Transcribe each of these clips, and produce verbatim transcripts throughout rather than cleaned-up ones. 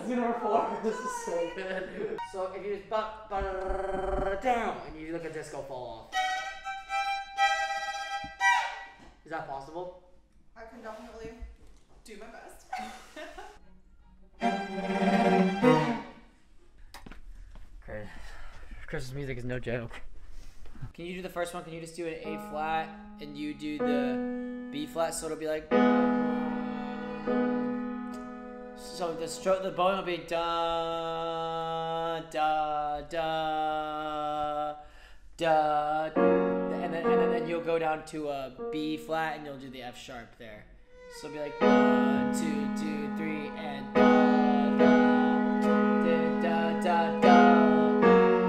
Let's do number four. This is so good. So if you just ba ba down and you look at disco fall off. Is that possible? I can definitely do my best. Chris, Chris's music is no joke. Can you do the first one? Can you just do an A flat and you do the B flat? So it'll be like. So the stroke, the bowing will be da da da da, and then and then you'll go down to a B flat and you'll do the F sharp there. So it'll be like one, two, two, three, and da da da da da.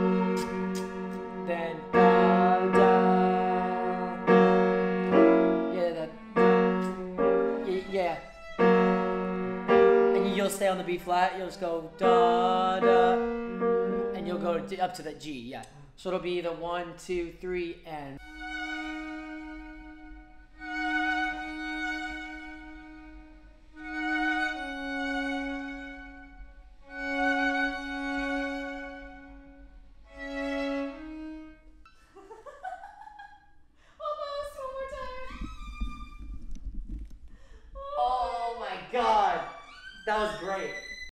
Then da da. Yeah, that. Yeah. You'll stay on the B flat, you'll just go da da, and you'll go to, up to that G, yeah. So it'll be the one, two, three, and. Almost, one more time. Oh my god, that was great.